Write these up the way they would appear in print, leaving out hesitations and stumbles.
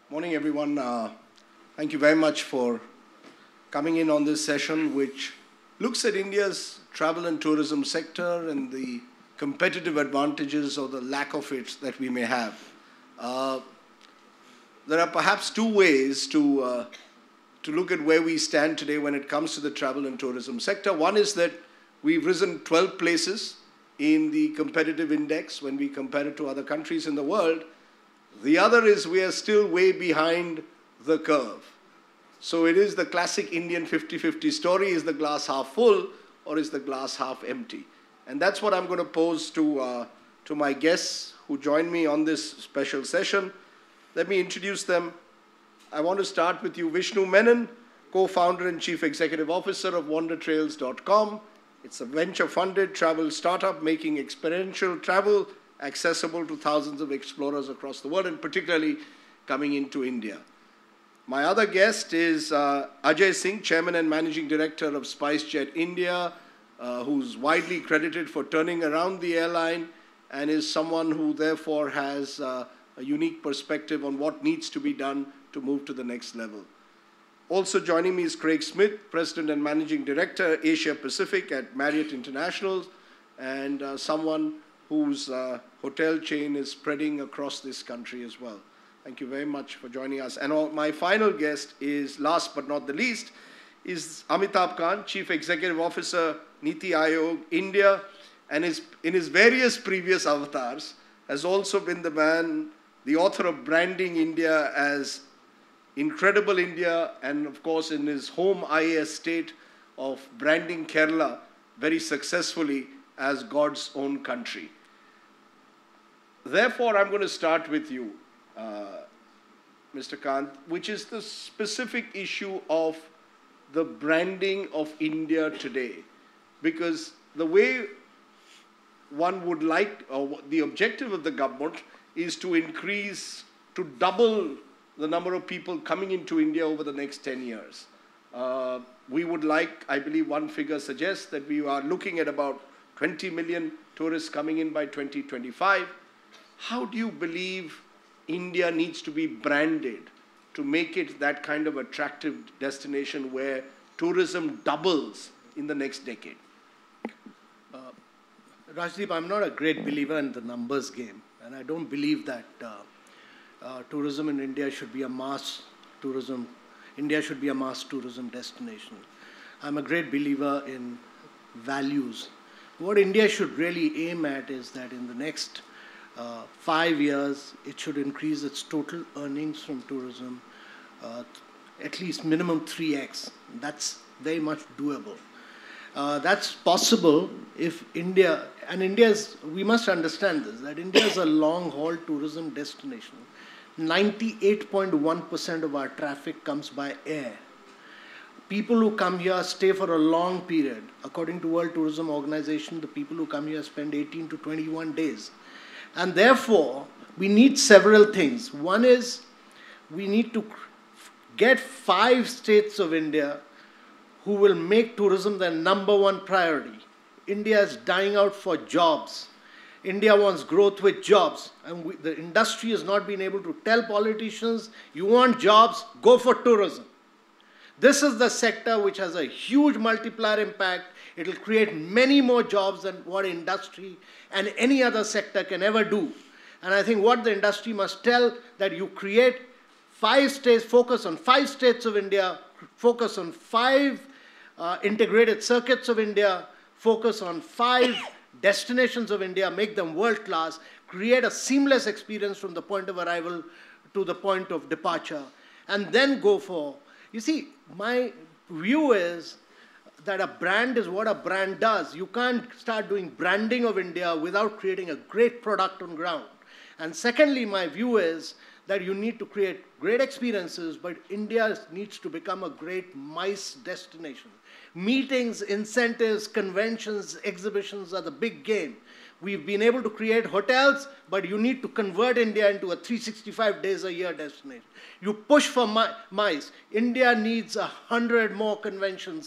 Morning, everyone. Thank you very much for coming in on this session, which looks at India's travel and tourism sector and the competitive advantages or the lack of it that we may have. There are perhaps two ways to look at where we stand today when it comes to the travel and tourism sector. One is that we've risen 12 places in the competitive index when we compare it to other countries in the world. The other is we are still way behind the curve. So it is the classic Indian 50-50 story. Is the glass half full or is the glass half empty? And that's what I'm going to pose to my guests who join me on this special session. Let me introduce them. I want to start with you, Vishnu Menon, co-founder and chief executive officer of wandertrails.com. It's a venture-funded travel startup making experiential travel accessible to thousands of explorers across the world, and particularly coming into India. My other guest is Ajay Singh, chairman and managing director of SpiceJet India, who's widely credited for turning around the airline and is someone who therefore has a unique perspective on what needs to be done to move to the next level. Also joining me is Craig Smith, president and managing director, Asia Pacific at Marriott International, and someone whose hotel chain is spreading across this country as well. Thank you very much for joining us. And my final guest is, last but not the least, is Amitabh Kant, Chief Executive Officer, NITI Aayog, India, and in his various previous avatars, has also been the author of Branding India as Incredible India, and of course in his home IAS state of branding Kerala very successfully as God's own country. Therefore, I'm going to start with you, Mr. Kant, which is the specific issue of the branding of India today. Because the way one would like, or the objective of the government is to increase, to double the number of people coming into India over the next 10 years. We would like, I believe one figure suggests that we are looking at about 20 million tourists coming in by 2025. How do you believe India needs to be branded to make it that kind of attractive destination where tourism doubles in the next decade? Rajdeep, I'm not a great believer in the numbers game, and I don't believe that tourism in India should be a mass tourism. India should be a mass tourism destination. I'm a great believer in values. What India should really aim at is that in the next 5 years, it should increase its total earnings from tourism at least minimum 3x. That's very much doable. That's possible if India, and we must understand this, that India is a long-haul tourism destination. 98.1% of our traffic comes by air. People who come here stay for a long period. According to World Tourism Organization, the people who come here spend 18 to 21 days. And therefore, we need several things. One is we need to get 5 states of India who will make tourism their #1 priority. India is dying out for jobs. India wants growth with jobs. And the industry has not been able to tell politicians, you want jobs, go for tourism. This is the sector which has a huge multiplier impact. It will create many more jobs than what industry and any other sector can ever do. And I think what the industry must tell, that you create 5 states, focus on 5 states of India, focus on 5 integrated circuits of India, focus on 5 destinations of India, make them world-class, create a seamless experience from the point of arrival to the point of departure, and then go for. You see, my view is that a brand is what a brand does. You can't start doing branding of India without creating a great product on ground. And secondly, my view is that you need to create great experiences, but India needs to become a great MICE destination. Meetings, incentives, conventions, exhibitions are the big game. We've been able to create hotels, but you need to convert India into a 365 days a year destination. You push for MICE. India needs 100 more conventions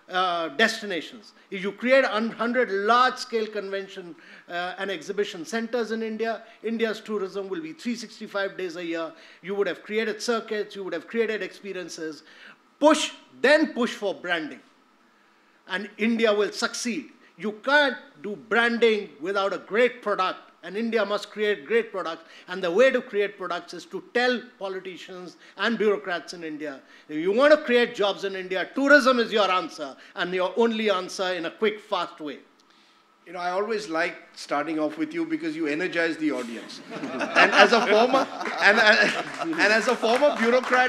destinations. If you create 100 large-scale convention and exhibition centers in India, India's tourism will be 365 days a year. You would have created circuits, you would have created experiences. Then push for branding. And India will succeed. You can't do branding without a great product. And India must create great products. And the way to create products is to tell politicians and bureaucrats in India, if you want to create jobs in India, tourism is your answer, and your only answer in a quick, fast way. You know, I always like starting off with you because you energize the audience. And as a former, and as a former bureaucrat,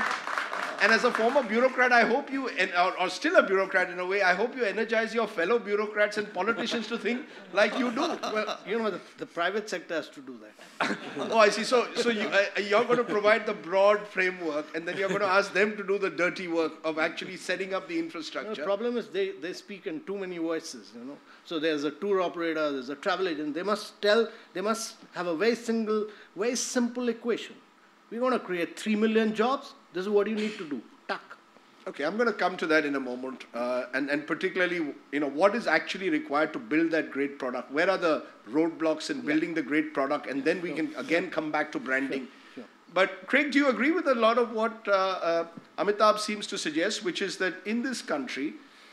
I hope you, or still a bureaucrat in a way, I hope you energize your fellow bureaucrats and politicians to think like you do. Well, you know, the private sector has to do that. Oh, I see. So you're going to provide the broad framework, and then you're going to ask them to do the dirty work of actually setting up the infrastructure. The problem is they speak in too many voices, you know. So there's a tour operator, there's a travel agent. They must have a very simple equation. We want to create 3 million jobs. This is what you need to do. Tuck. Okay, I'm going to come to that in a moment, and particularly, you know, what is actually required to build that great product? Where are the roadblocks in building the great product? And then we can again come back to branding. Sure. But Craig, do you agree with a lot of what Amitabh seems to suggest, which is that in this country,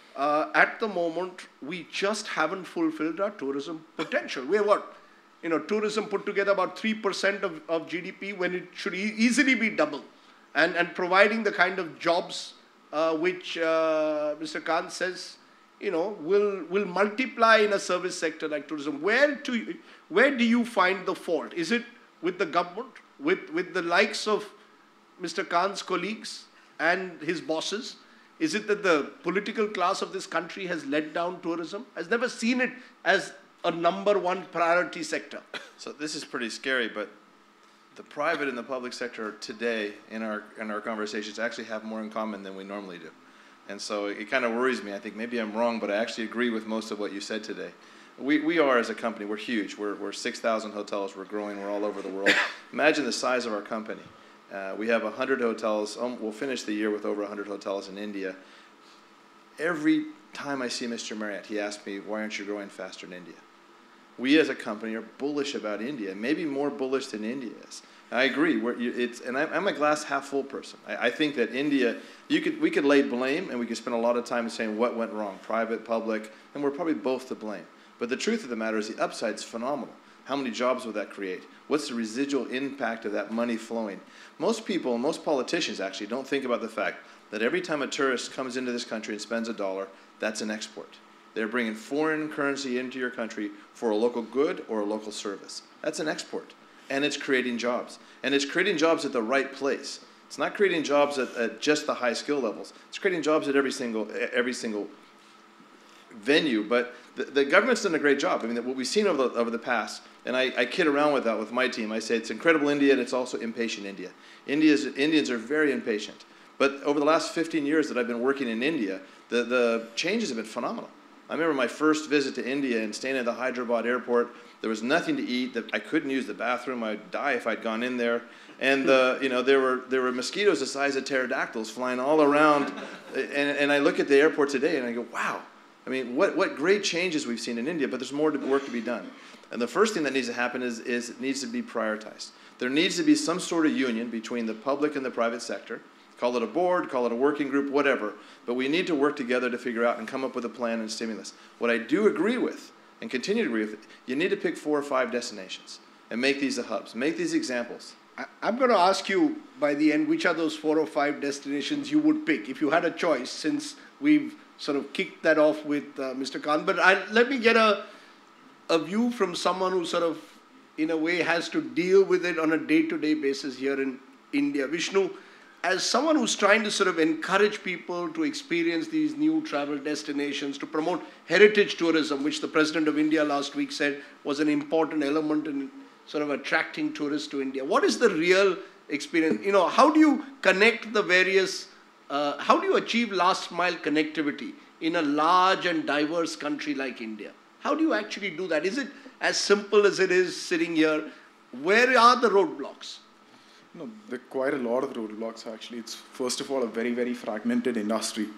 at the moment, we just haven't fulfilled our tourism potential? We're what? You know, tourism put together about 3% of GDP when it should easily be double. And providing the kind of jobs which Mr. Kant says, you know, will multiply in a service sector like tourism. Where do you find the fault? Is it with the government, with the likes of Mr. Kant's colleagues and his bosses? Is it that the political class of this country has let down tourism, has never seen it as a #1 priority sector? So this is pretty scary, but the private and the public sector today in our conversations actually have more in common than we normally do. And so it kind of worries me. I think maybe I'm wrong, but I actually agree with most of what you said today. We are, as a company, we're huge. We're 6,000 hotels. We're growing. We're all over the world. Imagine the size of our company. We have 100 hotels. We'll finish the year with over 100 hotels in India. Every time I see Mr. Marriott, he asks me, why aren't you growing faster in India? We as a company are bullish about India, maybe more bullish than India is. I agree. I'm a glass half full person. I think that India, we could lay blame, and we could spend a lot of time saying what went wrong, private, public, and we're probably both to blame. But the truth of the matter is the upside's phenomenal. How many jobs will that create? What's the residual impact of that money flowing? Most people, most politicians actually, don't think about the fact that every time a tourist comes into this country and spends $1, that's an export. They're bringing foreign currency into your country for a local good or a local service. That's an export. And it's creating jobs. And it's creating jobs at the right place. It's not creating jobs at just the high skill levels. It's creating jobs at every single venue. But the government's done a great job. I mean, what we've seen over the past, and I kid around with that with my team. I say it's incredible India, and it's also impatient India. Indians are very impatient. But over the last 15 years that I've been working in India, the changes have been phenomenal. I remember my first visit to India and staying at the Hyderabad airport. There was nothing to eat. I couldn't use the bathroom. I'd die if I'd gone in there. And you know, there were mosquitoes the size of pterodactyls flying all around. And I look at the airport today and I go, wow. I mean, what great changes we've seen in India, but there's more work to be done. And the first thing that needs to happen is it needs to be prioritized. There needs to be some sort of union between the public and the private sector. Call it a board, call it a working group, whatever. But we need to work together to figure out and come up with a plan and stimulus. What I do agree with, and continue to agree with, you need to pick 4 or 5 destinations and make these the hubs. Make these examples. I'm going to ask you by the end, which are those 4 or 5 destinations you would pick if you had a choice, since we've sort of kicked that off with Mr. Kant. But let me get a view from someone who sort of, in a way, has to deal with it on a day-to-day basis here in India. Vishnu, as someone who's trying to sort of encourage people to experience these new travel destinations, to promote heritage tourism, which the President of India last week said was an important element in sort of attracting tourists to India. What is the real experience? You know, how do you connect the various, how do you achieve last mile connectivity in a large and diverse country like India? How do you actually do that? Is it as simple as it is sitting here? Where are the roadblocks? No, there are quite a lot of roadblocks actually. It's first of all a very, very fragmented industry.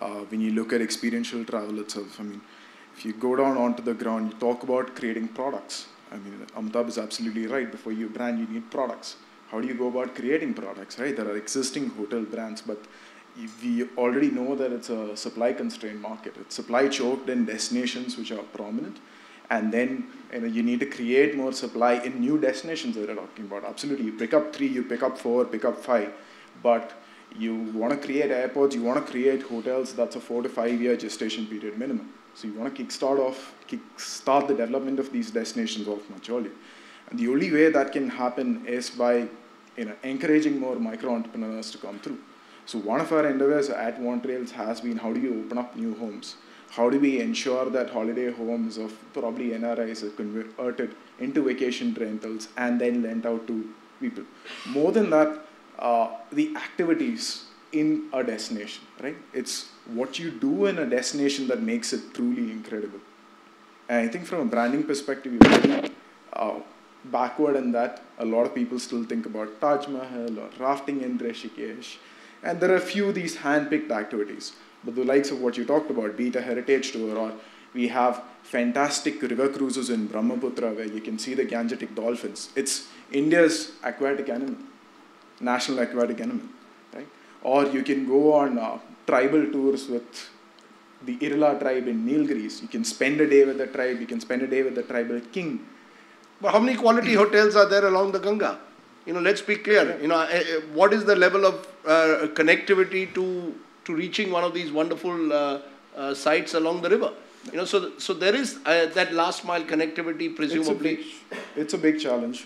when you look at experiential travel itself. I mean, if you go down onto the ground, you talk about creating products. I mean, Amitabh is absolutely right. Before you brand, you need products. How do you go about creating products, right? There are existing hotel brands, but we already know that it's a supply-constrained market. It's supply-choked in destinations which are prominent, and then you need to create more supply in new destinations that we're talking about. Absolutely, you pick up 3, you pick up 4, pick up 5, but you want to create airports, you want to create hotels. That's a 4 to 5 year gestation period minimum. So you want to kickstart the development of these destinations off much earlier. And the only way that can happen is by encouraging more micro entrepreneurs to come through. So one of our endeavors at Montreal's has been, how do you open up new homes? How do we ensure that holiday homes of probably NRIs are converted into vacation rentals and then lent out to people? More than that, the activities in a destination, right? It's what you do in a destination that makes it truly incredible. And I think from a branding perspective, you're very backward in that. A lot of people still think about Taj Mahal or rafting in Rishikesh. And there are a few of these hand-picked activities. But the likes of what you talked about, be it a heritage tour, or we have fantastic river cruises in Brahmaputra where you can see the Gangetic dolphins. It's India's aquatic animal, national aquatic animal, right? Or you can go on tribal tours with the Irla tribe in Nilgiris. You can spend a day with the tribe, you can spend a day with the tribal king. But how many quality hotels are there along the Ganga? Let's be clear. What is the level of connectivity to reaching one of these wonderful sites along the river? So there is that last mile connectivity, presumably. It's a big challenge.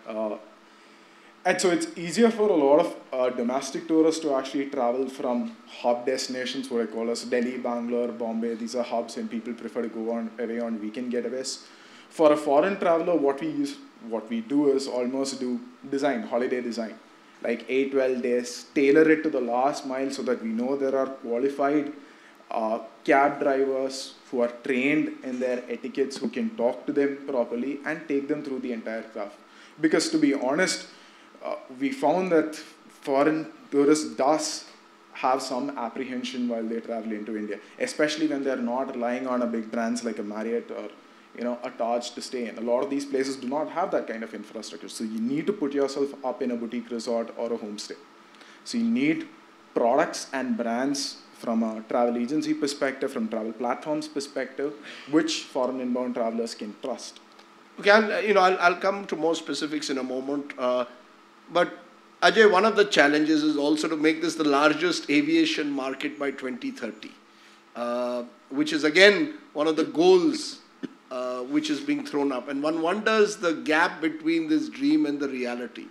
And so it's easier for a lot of domestic tourists to actually travel from hub destinations, what I call as Delhi, Bangalore, Bombay. These are hubs and people prefer to go away on weekend getaways. For a foreign traveler, what we do is almost do design, holiday design. Like 8-12 days, tailor it to the last mile so that we know there are qualified cab drivers who are trained in their etiquettes, who can talk to them properly and take them through the entire craft. Because to be honest, we found that foreign tourists does have some apprehension while they travel into India, especially when they're not relying on a big brands like a Marriott or a Taj to stay in. A lot of these places do not have that kind of infrastructure. So you need to put yourself up in a boutique resort or a homestay. So you need products and brands from a travel agency perspective, from travel platforms perspective, which foreign inbound travelers can trust. Okay, I'll come to more specifics in a moment. But Ajay, one of the challenges is also to make this the largest aviation market by 2030, which is again one of the goals which is being thrown up. And one wonders the gap between this dream and the reality.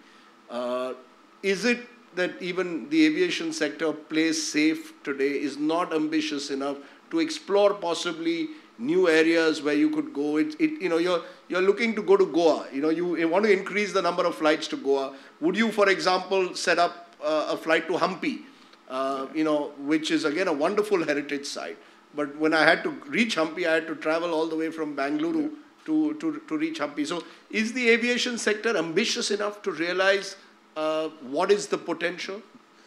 Is it that even the aviation sector plays safe today, is not ambitious enough to explore possibly new areas where you could go? You're looking to go to Goa. You want to increase the number of flights to Goa. Would you, for example, set up a flight to Hampi, which is again a wonderful heritage site? But when I had to reach Hampi, I had to travel all the way from Bangalore to reach Hampi. So is the aviation sector ambitious enough to realize what is the potential?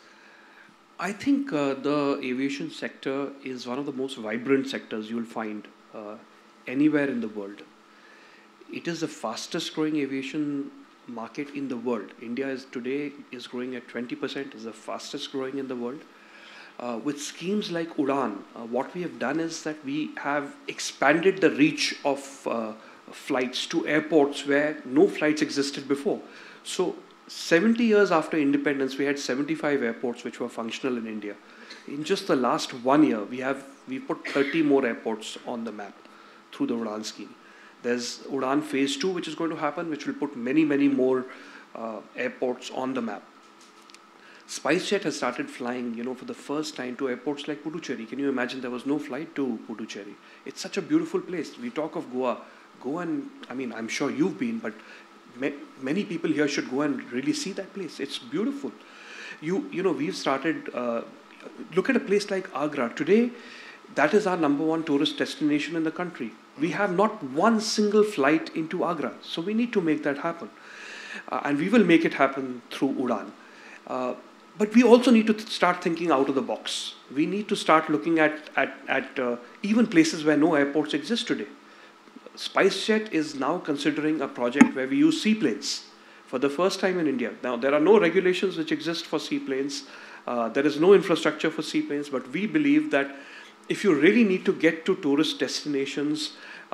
I think the aviation sector is one of the most vibrant sectors you'll find anywhere in the world. It is the fastest growing aviation market in the world. India today is growing at 20%, is the fastest growing in the world. With schemes like Udan, what we have done is that we have expanded the reach of flights to airports where no flights existed before. So 70 years after independence, we had 75 airports which were functional in India. In just the last 1 year, we put 30 more airports on the map through the Udan scheme. There's Udan Phase 2, which is going to happen, which will put many, many more airports on the map. SpiceJet has started flying, for the first time to airports like Puducherry. Can you imagine there was no flight to Puducherry? It's such a beautiful place. We talk of Goa. And I'm sure you've been, but many people here should go and really see that place. It's beautiful. We've started, look at a place like Agra. Today, that is our #1 tourist destination in the country. We have not one single flight into Agra. So we need to make that happen. And we will make it happen through Udan. But we also need to start thinking out of the box. We need to start looking at even places where no airports exist today. SpiceJet is now considering a project where we use seaplanes for the first time in India. Now, there are no regulations which exist for seaplanes. There is no infrastructure for seaplanes, but we believe that if you really need to get to tourist destinations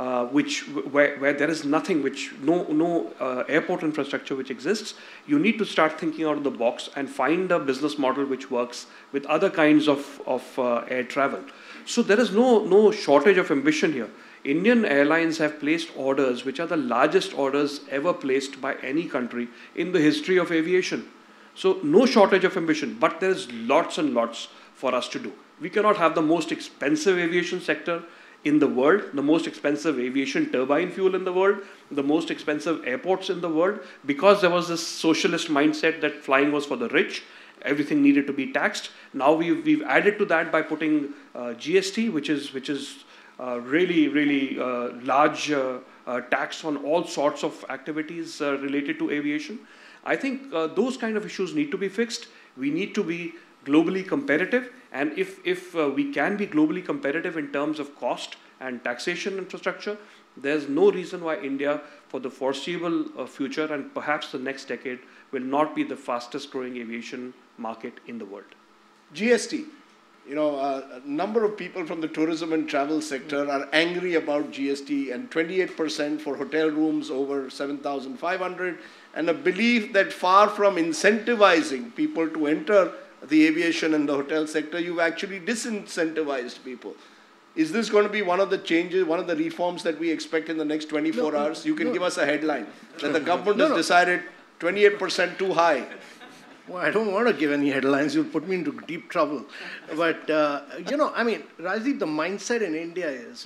where there is nothing, no airport infrastructure which exists, you need to start thinking out of the box and find a business model which works with other kinds of air travel. So there is no shortage of ambition here. Indian airlines have placed orders which are the largest orders ever placed by any country in the history of aviation. So no shortage of ambition, but there is lots and lots for us to do. We cannot have the most expensive aviation sector in the world, the most expensive aviation turbine fuel in the world, the most expensive airports in the world, because there was this socialist mindset that flying was for the rich, everything needed to be taxed. Now we've added to that by putting GST, which is really large tax on all sorts of activities related to aviation. I think those kind of issues need to be fixed. We need to be globally competitive, and if we can be globally competitive in terms of cost and taxation infrastructure, there's no reason why India, for the foreseeable future and perhaps the next decade, will not be the fastest growing aviation market in the world. GST. You know, a number of people from the tourism and travel sector are angry about GST, and 28% for hotel rooms over 7,500, and a belief that far from incentivizing people to enter the aviation and the hotel sector, you've actually disincentivized people. Is this going to be one of the changes, one of the reforms that we expect in the next 24 hours? You can give us a headline that the government has decided 28% too high. Well, I don't want to give any headlines. You'll put me into deep trouble. But, I mean, Rajdeep, the mindset in India is,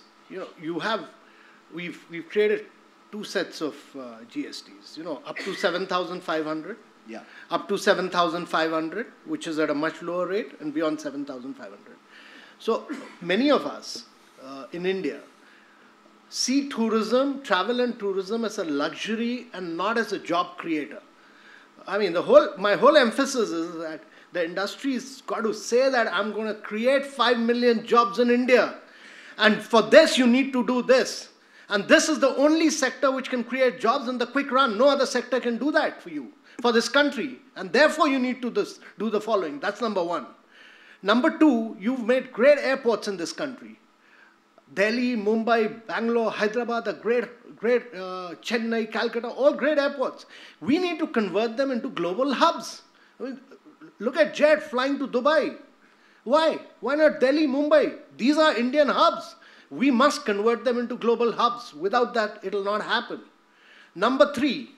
we've created two sets of GSTs, up to 7,500. Yeah. Up to 7,500, which is at a much lower rate, and beyond 7,500. So many of us in India see tourism, travel and tourism as a luxury and not as a job creator. I mean, my whole emphasis is that the industry's got to say that I'm going to create 5 million jobs in India. And for this, you need to do this. And this is the only sector which can create jobs in the quick run. No other sector can do that for you, for this country. And therefore, you need to do the following. That's number one. Number two, you've made great airports in this country. Delhi, Mumbai, Bangalore, Hyderabad, the great Chennai, Calcutta, all great airports. We need to convert them into global hubs. I mean, look at Jet flying to Dubai. Why? Why not Delhi, Mumbai? These are Indian hubs. We must convert them into global hubs. Without that, it will not happen. Number three,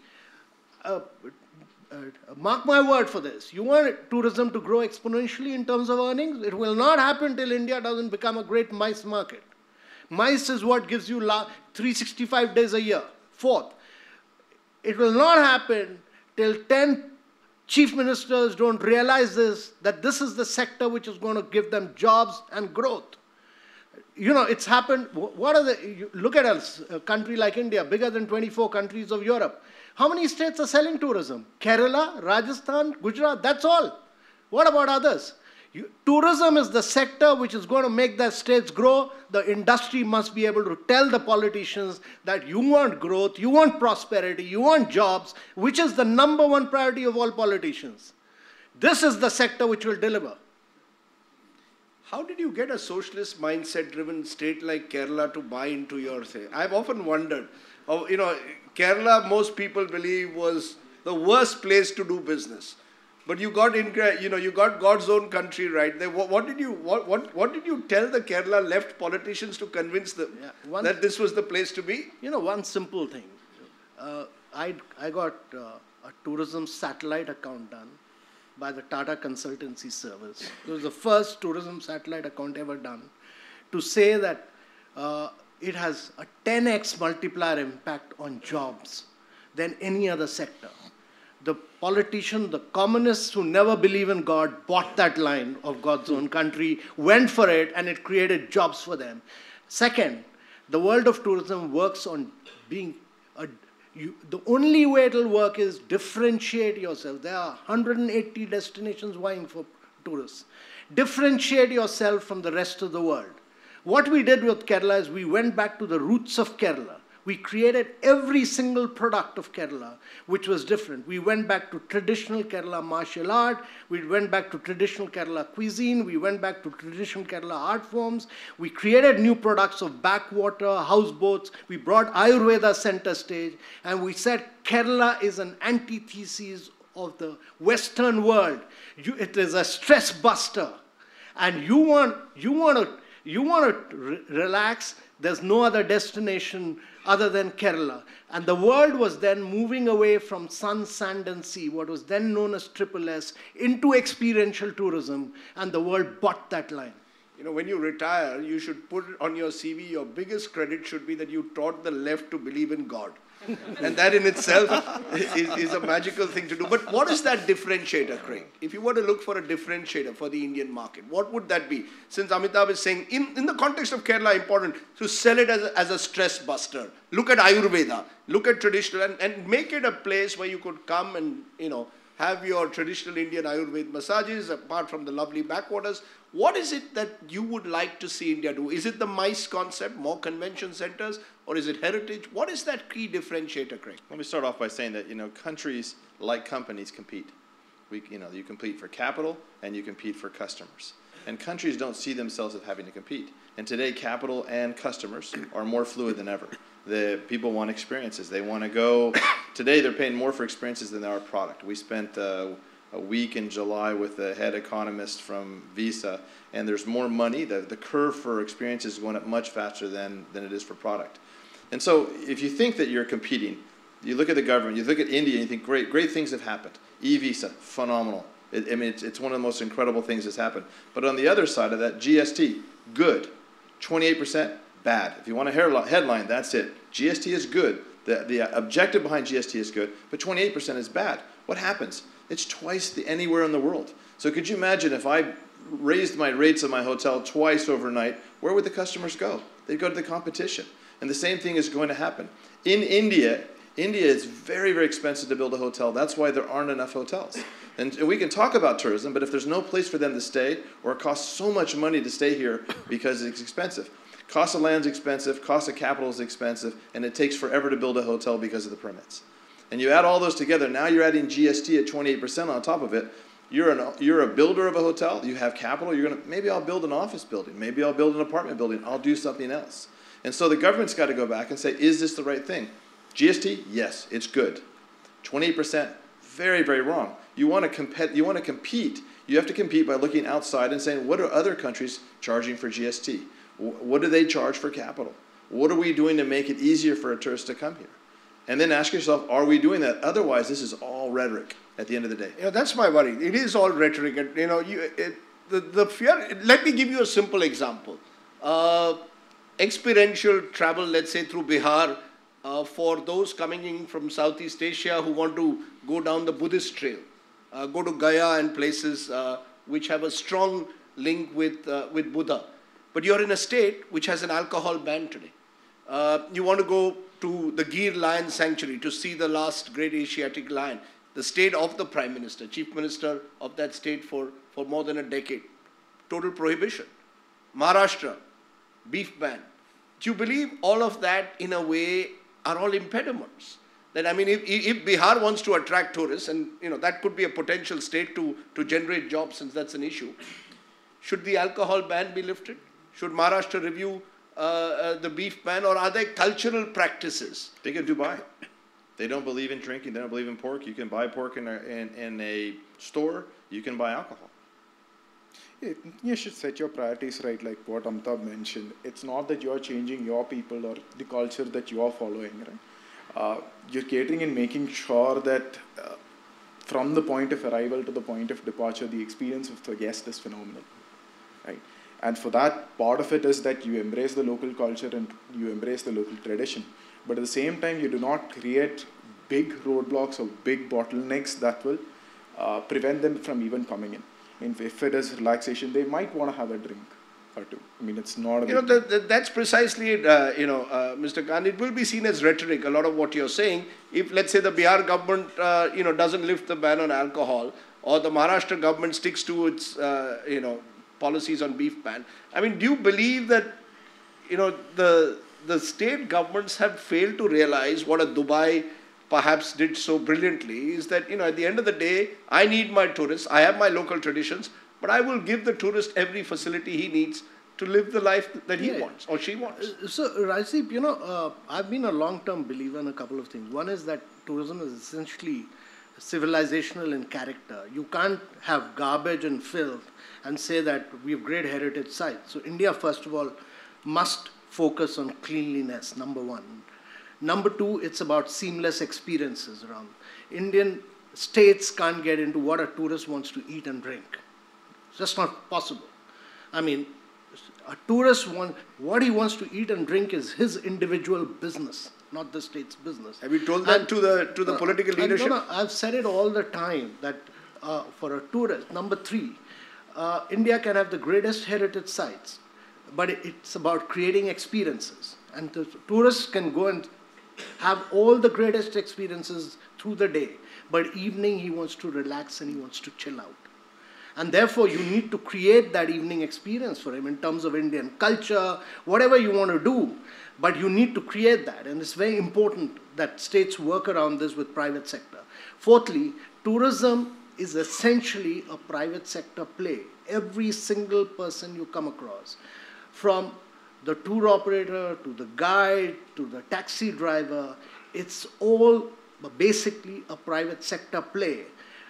mark my word for this. You want tourism to grow exponentially in terms of earnings? It will not happen till India doesn't become a great MICE market. MICE is what gives you 365 days a year. Fourth, it will not happen till 10 chief ministers don't realize that this is the sector which is going to give them jobs and growth. It's happened. Look at us, a country like India, bigger than 24 countries of Europe. How many states are selling tourism? Kerala, Rajasthan, Gujarat, that's all. What about others? Tourism is the sector which is going to make the states grow. The industry must be able to tell the politicians that you want growth, you want prosperity, you want jobs, which is the number one priority of all politicians. This is the sector which will deliver. How did you get a socialist mindset-driven state like Kerala to buy into your thing? I've often wondered. Kerala, most people believe, was the worst place to do business. But you got God's own country right there. What did you tell the Kerala left politicians to convince them that this was the place to be? One simple thing. I got a tourism satellite account done by the Tata Consultancy Service. It was the first tourism satellite account ever done to say that it has a 10x multiplier impact on jobs than any other sector. The politician, the communists who never believe in God, bought that line of God's own country, went for it, and it created jobs for them. Second, the world of tourism works on being The only way it will work is differentiate yourself. There are 180 destinations vying for tourists. Differentiate yourself from the rest of the world. What we did with Kerala is we went back to the roots of Kerala. We created every single product of Kerala, which was different. We went back to traditional Kerala martial art. We went back to traditional Kerala cuisine. We went back to traditional Kerala art forms. We created new products of backwater, houseboats. We brought Ayurveda center stage. And we said Kerala is an antithesis of the Western world. It is a stress buster. And you want to relax. There's no other destination other than Kerala. And the world was then moving away from sun, sand, and sea, what was then known as Triple S, into experiential tourism, and the world bought that line. You know, when you retire, you should put on your CV, your biggest credit should be that you taught the left to believe in God. And that in itself is a magical thing to do. But what is that differentiator, Craig? If you were to look for a differentiator for the Indian market, what would that be? Since Amitabh is saying, in the context of Kerala, important to sell it as a stress buster. Look at Ayurveda, look at traditional, and make it a place where you could come and, you know, have your traditional Indian Ayurveda massages, apart from the lovely backwaters. What is it that you would like to see India do? Is it the MICE concept, more convention centers, or is it heritage? What is that key differentiator, Craig? Let me start off by saying that, you know, countries like companies compete. You compete for capital and you compete for customers. And countries don't see themselves as having to compete. And today, capital and customers are more fluid than ever. The people want experiences. They want to go. Today, they're paying more for experiences than they are product. We spent a week in July with the head economist from Visa, and there's more money. The curve for experiences is going up much faster than it is for product. And so if you think that you're competing, you look at the government, you look at India, and you think, great things have happened. E-Visa, phenomenal. It's one of the most incredible things that's happened. But on the other side of that, GST, good. 28%, bad. If you want a headline, that's it. GST is good. The objective behind GST is good, but 28% is bad. What happens? It's twice anywhere in the world. So could you imagine if I raised my rates of my hotel twice overnight, where would the customers go? They'd go to the competition. And the same thing is going to happen. In India is very, very expensive to build a hotel. That's why there aren't enough hotels. And we can talk about tourism, but if there's no place for them to stay, or it costs so much money to stay here because it's expensive. Cost of land's expensive, cost of capital is expensive, and it takes forever to build a hotel because of the permits. And you add all those together, now you're adding GST at 28% on top of it. You're a builder of a hotel, you have capital, maybe I'll build an office building, maybe I'll build an apartment building, I'll do something else. And so the government's got to go back and say, is this the right thing? GST, yes, it's good. 28%, very, very wrong. You want to compete. You have to compete by looking outside and saying, what are other countries charging for GST? What do they charge for capital? What are we doing to make it easier for a tourist to come here? And then ask yourself, are we doing that? Otherwise, this is all rhetoric at the end of the day. You know, that's my worry. It is all rhetoric. And, you know, the fear, let me give you a simple example. Experiential travel, let's say through Bihar, for those coming in from Southeast Asia who want to go down the Buddhist trail, go to Gaya and places which have a strong link with Buddha. But you're in a state which has an alcohol ban today. You want to go to the Gir Lion Sanctuary to see the last great Asiatic lion, the state of the Prime Minister, Chief Minister of that state for more than a decade. Total prohibition. Maharashtra, beef ban. Do you believe all of that, in a way, are all impediments? That, I mean, if Bihar wants to attract tourists, and you know that could be a potential state to generate jobs, since that's an issue, should the alcohol ban be lifted? Should Maharashtra review the beef ban, or are there cultural practices? Think of Dubai. They don't believe in drinking. They don't believe in pork. You can buy pork in a store. You can buy alcohol. You should set your priorities right, like what Amitabh mentioned. It's not that you're changing your people or the culture that you are following, right? You're catering and making sure that from the point of arrival to the point of departure, the experience of the guest is phenomenal, right? And for that, part of it is that you embrace the local culture and you embrace the local tradition. But at the same time, you do not create big roadblocks or big bottlenecks that will prevent them from even coming in. And if it is relaxation, they might want to have a drink, or two. I mean, it's not a You know, big that's precisely it, Mr. Kant. It will be seen as rhetoric, a lot of what you're saying. If, let's say, the Bihar government, doesn't lift the ban on alcohol, or the Maharashtra government sticks to its, policies on beef ban. I mean, do you believe that, the state governments have failed to realize what a Dubai perhaps did so brilliantly is that, at the end of the day, I need my tourists, I have my local traditions, but I will give the tourist every facility he needs to live the life that he wants or she wants. So, Rajdeep, I've been a long-term believer in a couple of things. One is that tourism is essentially civilizational in character. You can't have garbage and filth and say that we have great heritage sites. So, India, first of all, must focus on cleanliness, number one. Number two, it's about seamless experiences around. Indian states can't get into what a tourist wants to eat and drink. It's just not possible. I mean, a tourist what he wants to eat and drink is his individual business, not the state's business. Have you told that to the political leadership? No, I've said it all the time that for a tourist, number three, India can have the greatest heritage sites, but it's about creating experiences. And the tourists can go and have all the greatest experiences through the day, but evening he wants to relax and he wants to chill out. And therefore, you need to create that evening experience for him in terms of Indian culture, whatever you want to do. But you need to create that. And it's very important that states work around this with private sector. Fourthly, tourism is essentially a private sector play. Every single person you come across, from the tour operator to the guide to the taxi driver, it's all basically a private sector play.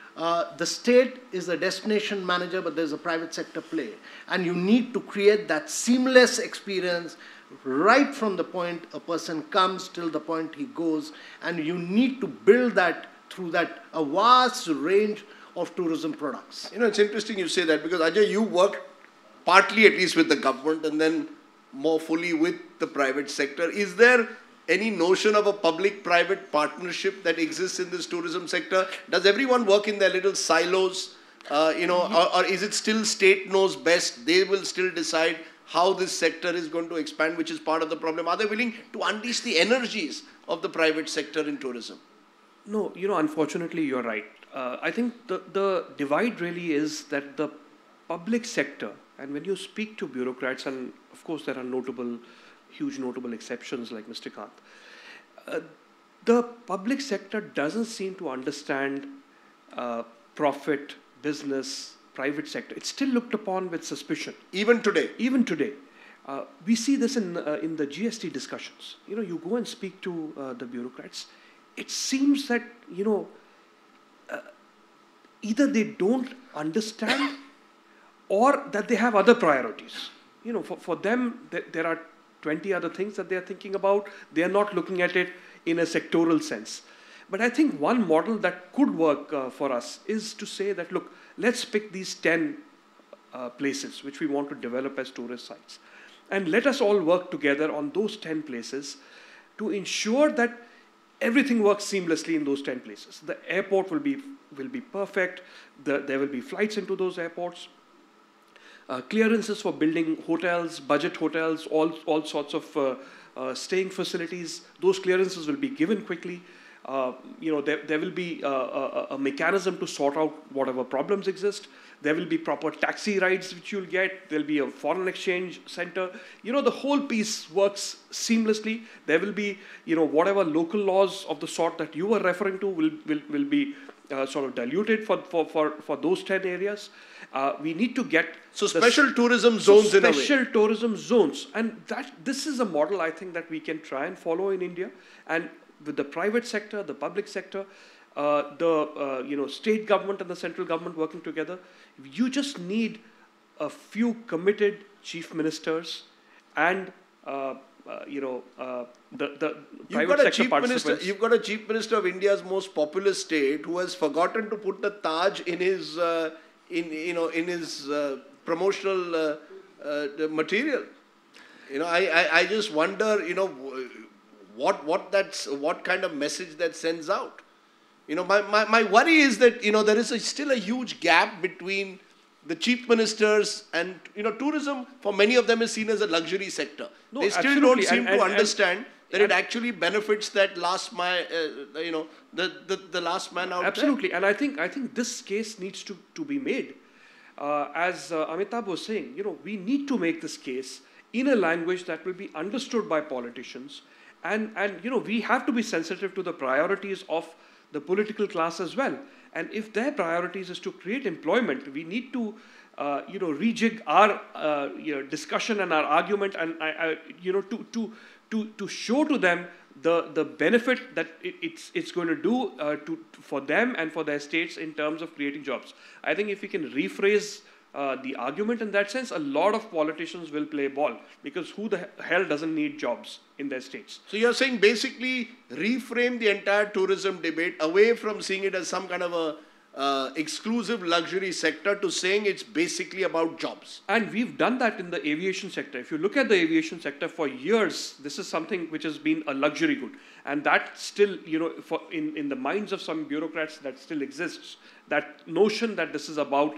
The state is the destination manager, but there's a private sector play. And you need to create that seamless experience right from the point a person comes till the point he goes. And you need to build that through a vast range of tourism products. It's interesting you say that because, Ajay, you work partly at least with the government and then more fully with the private sector. Is there any notion of a public-private partnership that exists in this tourism sector? Does everyone work in their little silos, or is it still state knows best? They will still decide how this sector is going to expand, which is part of the problem. Are they willing to unleash the energies of the private sector in tourism? No, unfortunately, you're right. I think the divide really is that the public sector, and when you speak to bureaucrats, and of course there are huge notable exceptions like Mr. Kant, the public sector doesn't seem to understand profit, business, private sector. It's still looked upon with suspicion. Even today? Even today. We see this in the GST discussions. You go and speak to the bureaucrats. It seems that, either they don't understand or that they have other priorities. For them, there are 20 other things that they are thinking about. They are not looking at it in a sectoral sense. But I think one model that could work for us is to say that, look, let's pick these 10 places which we want to develop as tourist sites. And let us all work together on those 10 places to ensure that everything works seamlessly in those 10 places. The airport will be perfect. There will be flights into those airports. Clearances for building hotels, budget hotels, all sorts of staying facilities. Those clearances will be given quickly. There will be a mechanism to sort out whatever problems exist. There will be proper taxi rides which you'll get. There'll be a foreign exchange center. The whole piece works seamlessly. There will be, whatever local laws of the sort that you were referring to will be sort of diluted for those 10 areas. We need to get special tourism zones in a way. Special tourism zones, and this is a model I think that we can try and follow in India, and with the private sector, the public sector, the state government and the central government working together. You just need a few committed chief ministers and the private sector participants. You've got a chief minister of India's most populous state who has forgotten to put the Taj in his promotional material. I just wonder, what kind of message that sends out. My worry is that there is still a huge gap between the chief ministers and, tourism for many of them is seen as a luxury sector. No, they still absolutely. don't seem to understand that it and actually benefits that last mile, the last man out absolutely. And I think this case needs to be made. As Amitabh was saying, we need to make this case in a language that will be understood by politicians. And we have to be sensitive to the priorities of the political class as well. And if their priorities is to create employment, we need to, rejig our, discussion and our argument, and to show to them the benefit that it's going to do for them and for their states in terms of creating jobs. I think if we can rephrase the argument in that sense, a lot of politicians will play ball, because who the hell doesn't need jobs in their states? So you're saying basically reframe the entire tourism debate away from seeing it as some kind of a exclusive luxury sector to saying it's basically about jobs. And we've done that in the aviation sector. If you look at the aviation sector for years, this is something which has been a luxury good. And that still, in the minds of some bureaucrats, that still exists. That notion that this is about,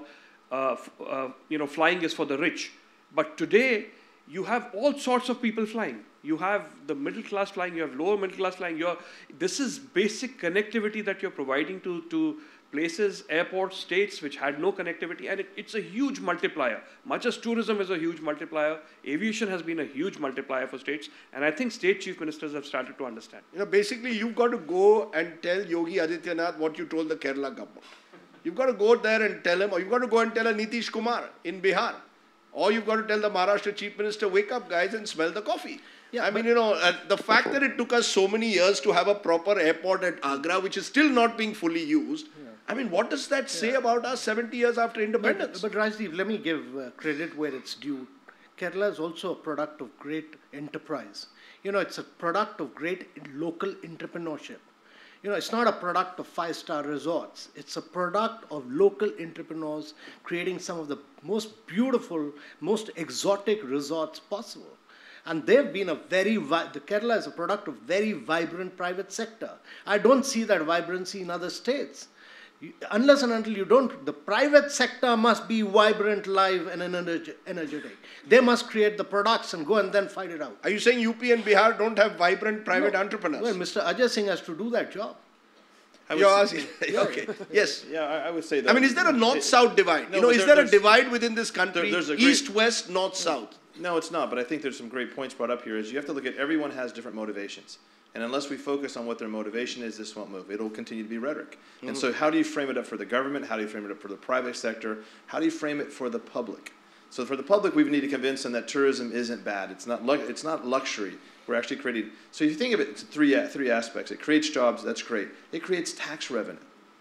flying is for the rich. But today, you have all sorts of people flying. You have the middle class flying, you have lower middle class flying. This is basic connectivity that you're providing to places, airports, states which had no connectivity, and it's a huge multiplier. Much as tourism is a huge multiplier, aviation has been a huge multiplier for states, and I think state chief ministers have started to understand. Basically you've got to go and tell Yogi Adityanath what you told the Kerala government. You've got to go there and tell him, or you've got to go and tell a Nitish Kumar in Bihar. Or you've got to tell the Maharashtra chief minister, wake up guys and smell the coffee. Yeah, the fact that it took us so many years to have a proper airport at Agra, which is still not being fully used, what does that say about us 70 years after independence? But Rajdeep, let me give credit where it's due. Kerala is also a product of great enterprise. It's a product of great local entrepreneurship. It's not a product of five-star resorts. It's a product of local entrepreneurs creating some of the most beautiful, most exotic resorts possible. And they've been the Kerala is a product of very vibrant private sector. I don't see that vibrancy in other states. Unless and until the private sector must be vibrant, live, and energetic. They must create the products and go and then fight it out. Are you saying UP and Bihar don't have vibrant private entrepreneurs? Well, Mr. Ajay Singh has to do that job. You're asking, okay, yes. Yeah, I would say that. Is there a north-south divide? No, is there a divide within this country? There's East-west, north-south? No, it's not, but I think there's some great points brought up here. You have to look at everyone has different motivations. And unless we focus on what their motivation is, this won't move. It'll continue to be rhetoric. Mm-hmm. And so how do you frame it up for the government? How do you frame it up for the private sector? How do you frame it for the public? So for the public, we need to convince them that tourism isn't bad. It's not luxury. We're actually creating. So if you think of it, it's three aspects. It creates jobs. That's great. It creates tax revenue.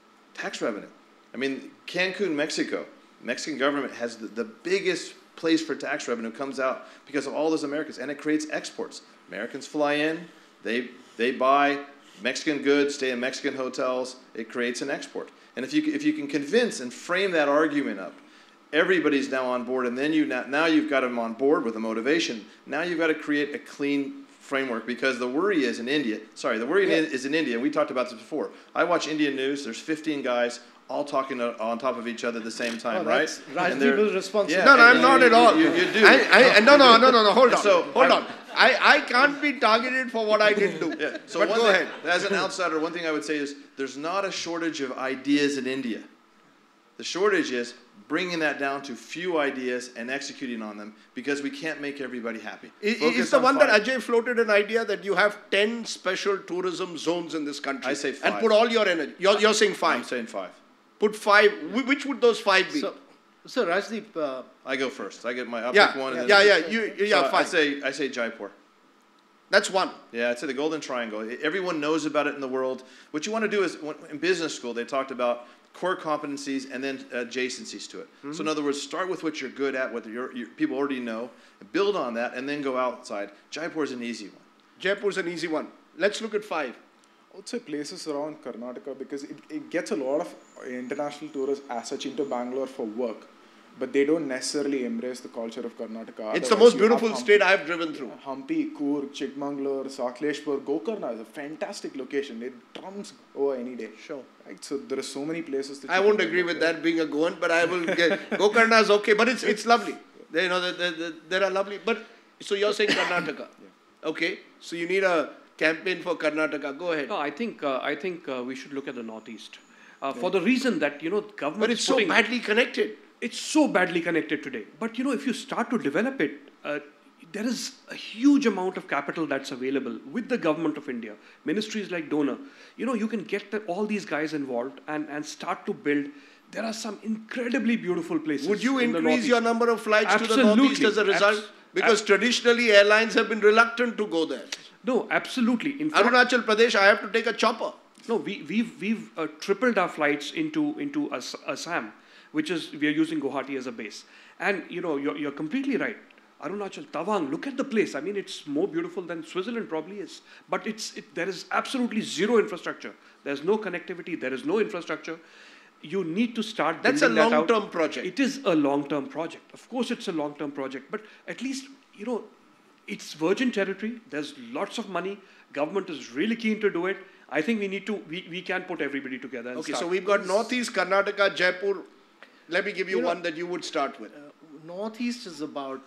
Tax revenue. Cancun, Mexico. Mexican government has the biggest place for tax revenue comes out because of all those Americans, and it creates exports. Americans fly in. They buy Mexican goods, stay in Mexican hotels. It creates an export. And if you can convince and frame that argument up, everybody's now on board. And then now you've got them on board with a motivation. Now you've got to create a clean framework, because the worry is in India. Is in India. We talked about this before. I watch Indian news. There's 15 guys all talking on top of each other at the same time, right? Rajdeep's responsibility. Yeah, no, I'm not at all. You do. No, hold on. I can't be targeted for what I didn't do. Yeah. So but go ahead. As an outsider, one thing I would say is there's not a shortage of ideas in India. The shortage is bringing that down to few ideas and executing on them, because we can't make everybody happy. Is the one that Ajay floated an idea that you have 10 special tourism zones in this country? I say 5. And put all your energy. You're saying 5. I'm saying 5. Put 5. Which would those 5 be? So Rajdeep, I go first. I get my up one. And then 5. I say Jaipur. That's 1. Yeah, I'd say the Golden Triangle. Everyone knows about it in the world. What you want to do is, in business school, they talked about core competencies and then adjacencies to it. Mm-hmm. So in other words, start with what you're good at, what your people already know, build on that, and then go outside. Jaipur's an easy one. Jaipur's an easy one. Let's look at 5. I would say places around Karnataka, because it gets a lot of international tourists as such into Bangalore for work. but they don't necessarily embrace the culture of Karnataka. It's the Otherwise, most you have beautiful state I've driven through. Hampi, Coorg, Chikmagalur, Sakleshpur, Gokarna is a fantastic location. It trumps over any day. Sure. Right? So there are so many places that I won't agree with that being a Goan, but I will get Gokarna is okay, but it's lovely. You know, there are lovely. But so you're saying Karnataka, okay? So you need a campaign for Karnataka. Go ahead. No, I think we should look at the Northeast for the reason that government. But it's so badly connected. It's so badly connected today. But if you start to develop it, there is a huge amount of capital that's available with the government of India. Ministries like donor, you can get all these guys involved and start to build. There are some incredibly beautiful places. Would you in the increase your number of flights to the Absolutely. Northeast as a result? Because traditionally airlines have been reluctant to go there. No, absolutely. In fact, Arunachal Pradesh, I have to take a chopper. no, we've tripled our flights into Assam, we are using Guwahati as a base. And you're completely right. Arunachal, Tawang, look at the place. I mean, it's more beautiful than Switzerland probably is. But there is absolutely zero infrastructure. There's no connectivity. There is no infrastructure. You need to start That's a building that out. long-term project. It is a long-term project. Of course, it's a long-term project. But at least, it's virgin territory. There's lots of money. Government is really keen to do it. I think we can put everybody together. Okay, so we've got Northeast, Karnataka, Jaipur. Let me give you one that you would start with. Northeast is about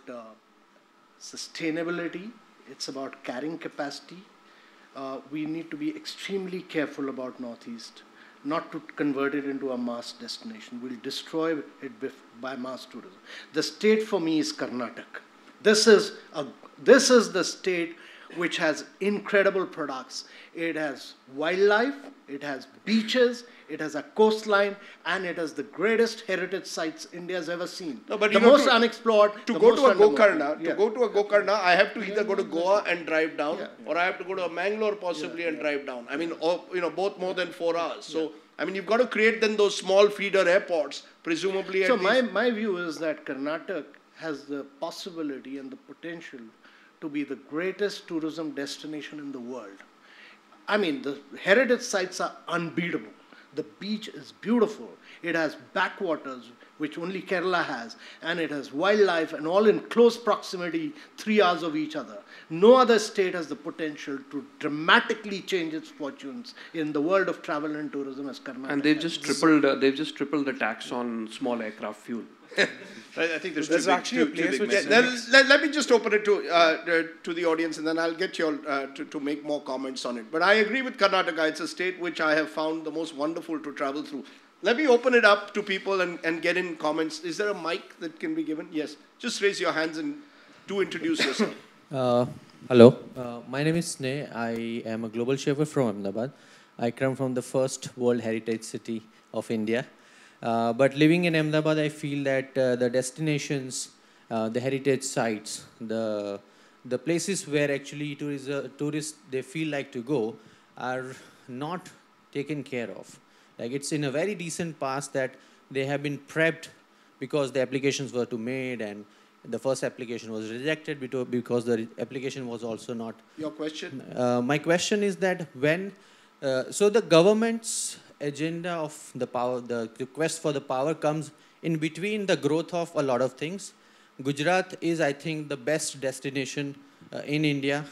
sustainability. It's about carrying capacity. We need to be extremely careful about Northeast, not to convert it into a mass destination. We'll destroy it by mass tourism. The state for me is Karnataka. This is the state which has incredible products. It has wildlife, it has beaches, it has a coastline, and it has the greatest heritage sites India has ever seen. No, but the most unexplored. To the go most to a underwater. Gokarna, I have to either go to Goa and drive down, or I have to go to Mangalore possibly and drive down. I mean, both more than 4 hours. So, I mean, you've got to create then those small feeder airports, presumably. So my view is that Karnataka has the possibility and the potential to be the greatest tourism destination in the world. I mean, the heritage sites are unbeatable. The beach is beautiful. It has backwaters, which only Kerala has, and it has wildlife, and all in close proximity, 3 hours of each other. No other state has the potential to dramatically change its fortunes in the world of travel and tourism as Karnataka. And they've just tripled the tax on small aircraft fuel. I think there's actually a place which Let me just open it to the audience, and then I'll get you all to make more comments on it. But I agree with Karnataka. It's a state which I have found the most wonderful to travel through. Let me open it up to people and get in comments. Is there a mic that can be given? Yes. Just raise your hands and do introduce yourself. Hello. My name is Sneh. I am a global chauffeur from Ahmedabad. I come from the first World Heritage City of India. But living in Ahmedabad, I feel that the destinations, the heritage sites, the places where actually tourists they feel like to go are not taken care of. Like it's in a very decent past that they have been prepped because the applications were to made and the first application was rejected because the application was also not. Your question? My question is that so the government's agenda of the power, the quest for the power comes in between the growth of a lot of things. Gujarat is, I think, the best destination in India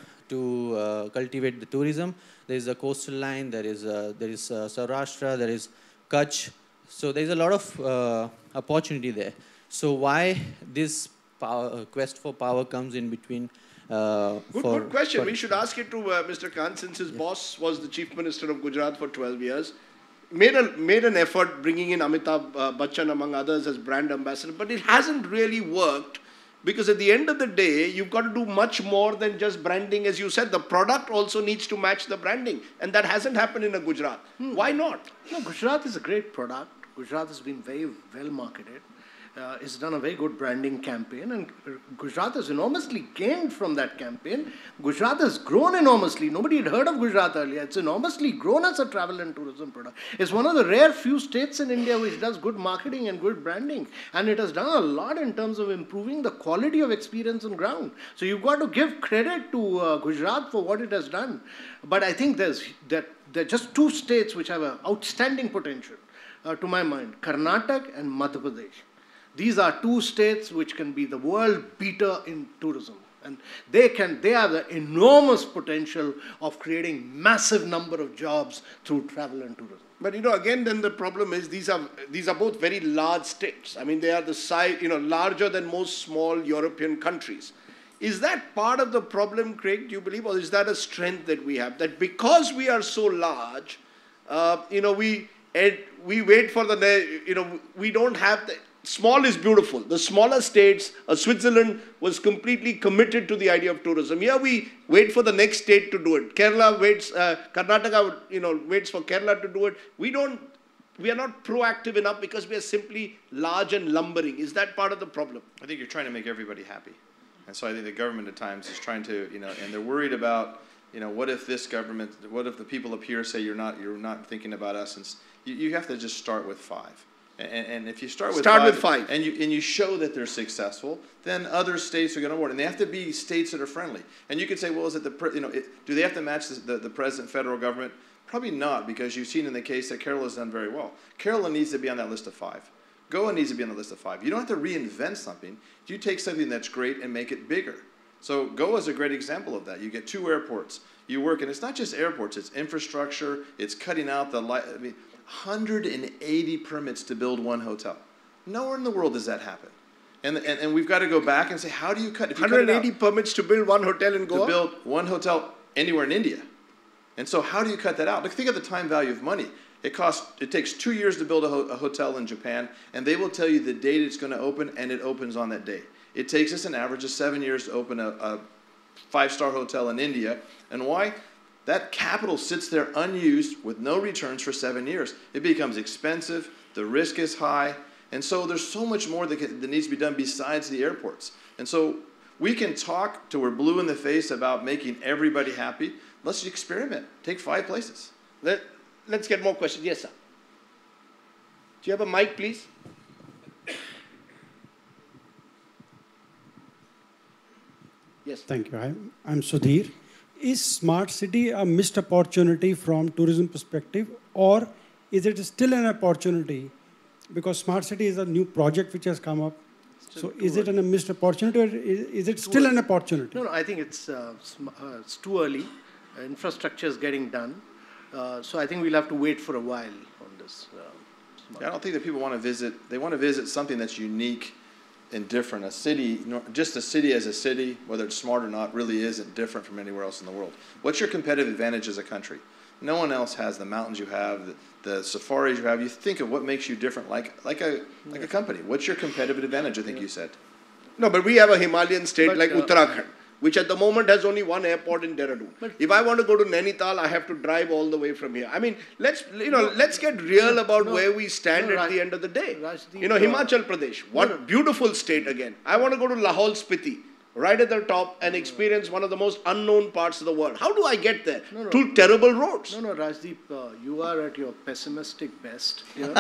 to cultivate the tourism. There is a coastal line, there is Saurashtra, there is Kutch. So there is a lot of opportunity there. So why this quest for power comes in between? Good question. We should ask it to Mr. Kant, since his boss was the Chief Minister of Gujarat for 12 years. Made an effort bringing in Amitabh Bachchan, among others, as brand ambassador, but it hasn't really worked because at the end of the day, you've got to do much more than just branding. As you said, the product also needs to match the branding, and that hasn't happened in a Gujarat. Why not? No, Gujarat is a great product. Gujarat has been very well marketed. It's done a very good branding campaign, and Gujarat has enormously gained from that campaign. Gujarat has grown enormously. Nobody had heard of Gujarat earlier. It's enormously grown as a travel and tourism product. It's one of the rare few states in India which does good marketing and good branding, and it has done a lot in terms of improving the quality of experience on ground. So you've got to give credit to Gujarat for what it has done. But I think there are just two states which have an outstanding potential, to my mind, Karnataka and Madhya Pradesh. These are two states which can be the world beater in tourism. And they have the enormous potential of creating massive number of jobs through travel and tourism. But again, then the problem is these are both very large states. I mean, they are the size, larger than most small European countries. Is that part of the problem, Craig, do you believe, or is that a strength that we have? That because we are so large, we wait for we don't have the... Small is beautiful. The smaller states, Switzerland was completely committed to the idea of tourism. Here we wait for the next state to do it. Kerala waits, Karnataka, waits for Kerala to do it. We are not proactive enough because we are simply large and lumbering. Is that part of the problem? I think you're trying to make everybody happy. And so I think the government at times is trying to, and they're worried about, what if this government, what if the people up here say you're not thinking about us? And you have to just start with 5. And if you start with five, and you show that they're successful, then other states are going to award, and they have to be states that are friendly. And you could say, well, is it do they have to match the present federal government? Probably not, because you've seen in the case that Kerala has done very well. Kerala needs to be on that list of 5. Goa needs to be on the list of 5. You don't have to reinvent something. You take something that's great and make it bigger. So Goa is a great example of that. You get 2 airports. You work, and it's not just airports. It's infrastructure. It's cutting out the 180 permits to build 1 hotel. Nowhere in the world does that happen. And we've got to go back and say, how do you cut? If you 180 permits to build 1 hotel in Goa? To build 1 hotel anywhere in India. And so how do you cut that out? Think of the time value of money. It takes 2 years to build a hotel in Japan, and they will tell you the date it's going to open, and it opens on that day. It takes us an average of 7 years to open a 5-star hotel in India. And why? That capital sits there unused with no returns for 7 years. It becomes expensive, the risk is high, and so there's so much more that needs to be done besides the airports. And so we can talk till we're blue in the face about making everybody happy. Let's experiment. Take 5 places. Let's get more questions. Yes, sir. Do you have a mic, please? Yes. Thank you. I'm Sudhir. Is smart city a missed opportunity from tourism perspective, or is it still an opportunity? Because smart city is a new project which has come up. So is it a missed opportunity, or is it still an opportunity? No, I think it's too early. Infrastructure is getting done. So I think we'll have to wait for a while on this. I don't think that people want to visit. They want to visit something that's unique and different. A city, just a city as a city, whether it's smart or not, really isn't different from anywhere else in the world. What's your competitive advantage as a country? No one else has the mountains you have, the safaris you have. You think of what makes you different, like a company. What's your competitive advantage? I think you said. No, but we have a Himalayan state like Uttarakhand, which at the moment has only 1 airport in Dehradun. If I want to go to Nainital, I have to drive all the way from here. I mean, let's get real about where we stand at the end of the day. Rajdeep, Himachal Pradesh, what beautiful state again. I want to go to Lahore Spiti, right at the top, and experience one of the most unknown parts of the world. How do I get there? Through terrible roads. No, Rajdeep, you are at your pessimistic best. I'm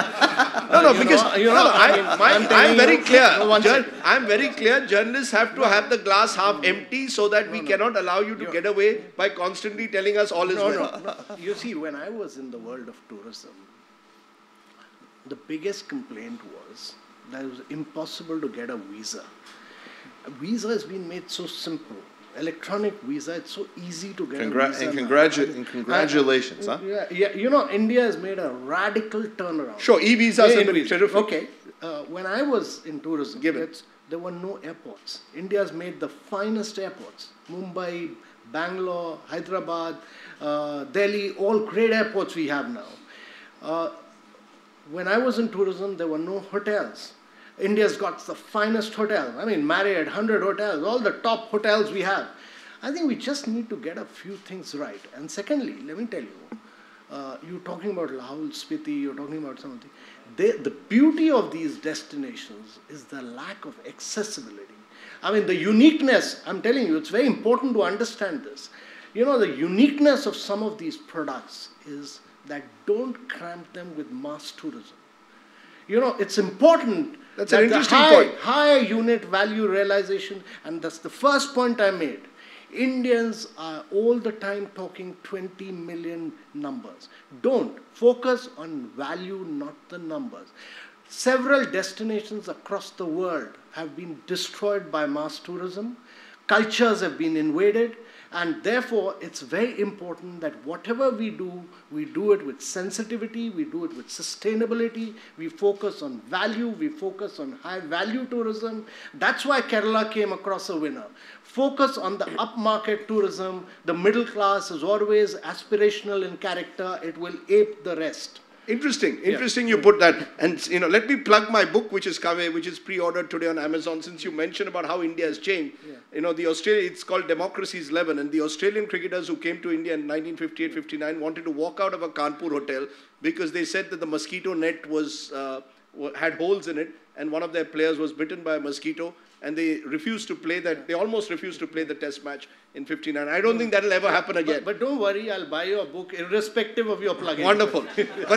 very clear. I'm very clear. Journalists have to have the glass half empty so that we cannot allow you to get away by constantly telling us all is well. No. You see, when I was in the world of tourism, the biggest complaint was that it was impossible to get a visa. A visa has been made so simple. Electronic visa, it's so easy to get a visa. Congratulations, huh? Yeah, India has made a radical turnaround. Sure, e-visas have been terrific. Okay, when I was in tourism, there were no airports. India has made the finest airports. Mumbai, Bangalore, Hyderabad, Delhi, all great airports we have now. When I was in tourism, there were no hotels. India's got the finest hotels. I mean, Marriott, 100 hotels, all the top hotels we have. I think we just need to get a few things right. And secondly, let me tell you, you're talking about Lahore, Spiti, you're talking about something. The beauty of these destinations is the lack of accessibility. I mean, the uniqueness, I'm telling you, it's very important to understand this. The uniqueness of some of these products is that don't cramp them with mass tourism. It's important. That's an interesting point. High unit value realization, and that's the first point I made. Indians are all the time talking 20 million numbers. Don't focus on value, not the numbers. Several destinations across the world have been destroyed by mass tourism. Cultures have been invaded, and therefore it's very important that whatever we do it with sensitivity, we do it with sustainability, we focus on value, we focus on high value tourism. That's why Kerala came across a winner. Focus on the upmarket tourism. The middle class is always aspirational in character. It will ape the rest. Interesting you put that. And let me plug my book, which is pre-ordered today on Amazon, since you mentioned about how India has changed. It's called Democracy's Leaven, and the Australian cricketers who came to India in 1958-59 wanted to walk out of a Kanpur hotel because they said that the mosquito net had holes in it, and one of their players was bitten by a mosquito, and they refused to play that. They almost refused to play the test match in 59. I don't think that'll ever happen again. But don't worry, I'll buy your book irrespective of your plugin. Wonderful. But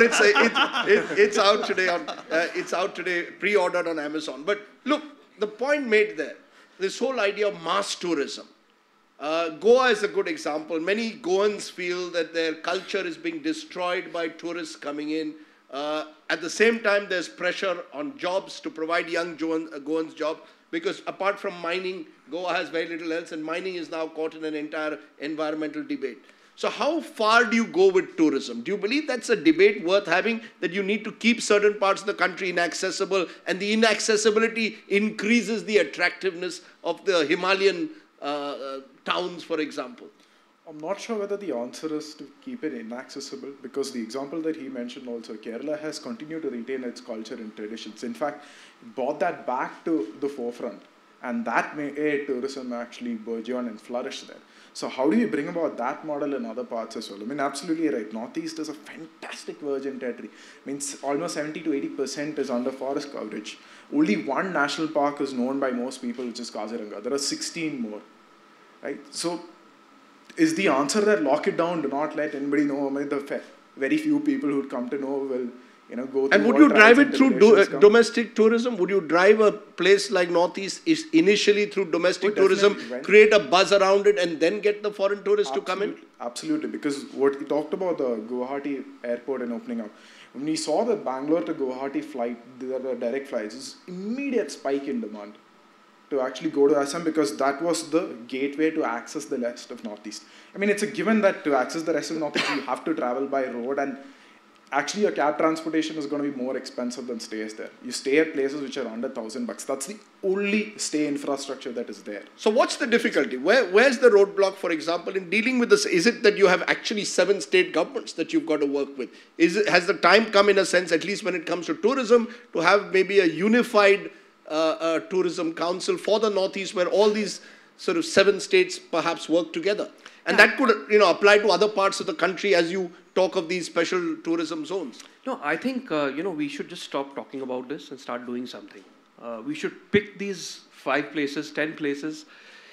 it's out today. It's out today, pre-ordered on Amazon. But look, the point made there, this whole idea of mass tourism. Goa is a good example. Many Goans feel that their culture is being destroyed by tourists coming in. At the same time, there's pressure on jobs to provide young Goans jobs, because apart from mining, Goa has very little else, and mining is now caught in an entire environmental debate. So how far do you go with tourism? Do you believe that's a debate worth having, that you need to keep certain parts of the country inaccessible, and the inaccessibility increases the attractiveness of the Himalayan towns, for example? I'm not sure whether the answer is to keep it inaccessible, because the example that he mentioned also, Kerala has continued to retain its culture and traditions. In fact, it brought that back to the forefront, and that made tourism actually burgeon and flourish there. So how do you bring about that model in other parts as well? I mean, absolutely right. Northeast is a fantastic virgin territory. I mean, almost 70 to 80% is under forest coverage. Only one national park is known by most people, which is Kaziranga. There are 16 more, right? So is the answer that lock it down, do not let anybody know? I mean, the very few people who would come to know will, go through. And would you drive it through domestic tourism? Would you drive a place like Northeast initially through domestic tourism, create a buzz around it, and then get the foreign tourists to come in? Absolutely, because what we talked about the Guwahati airport and opening up, when we saw the Bangalore to Guwahati flight, the direct flights, it's immediate spike in demand to actually go to Assam, because that was the gateway to access the rest of Northeast. I mean, it's a given that to access the rest of Northeast, you have to travel by road, and actually your cab transportation is going to be more expensive than stays there. You stay at places which are under $1,000. That's the only stay infrastructure that is there. So what's the difficulty? Where's the roadblock, for example, in dealing with this? Is it that you have actually 7 state governments that you've got to work with? Has the time come, in a sense, at least when it comes to tourism, to have maybe a unified tourism council for the Northeast, where all these sort of 7 states perhaps work together? And that could, apply to other parts of the country as you talk of these special tourism zones. No, I think, we should just stop talking about this and start doing something. We should pick these 5 places, 10 places,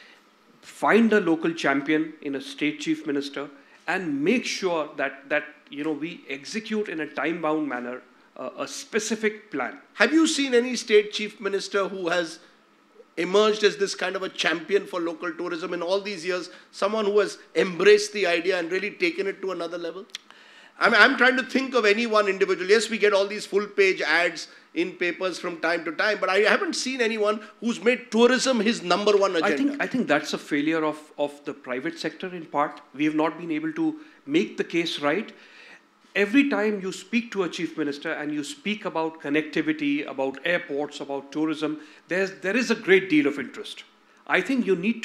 find a local champion in a state chief minister, and make sure that we execute in a time-bound manner a specific plan. Have you seen any state chief minister who has emerged as this kind of a champion for local tourism in all these years, someone who has embraced the idea and really taken it to another level? I'm trying to think of any one individual. Yes, we get all these full-page ads in papers from time to time, but I haven't seen anyone who's made tourism his number one agenda. I think that's a failure of the private sector in part. We have not been able to make the case right. Every time you speak to a chief minister and you speak about connectivity, about airports, about tourism, there is a great deal of interest. I think you need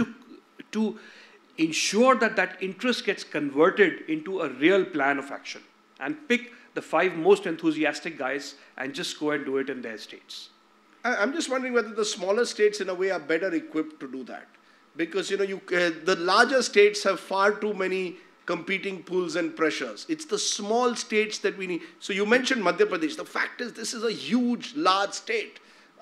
to ensure that interest gets converted into a real plan of action, and pick the 5 most enthusiastic guys and just go and do it in their states. I'm just wondering whether the smaller states in a way are better equipped to do that. Because the larger states have far too many competing pulls and pressures. It's the small states that we need. So you mentioned Madhya Pradesh. The fact is, this is a huge, large state.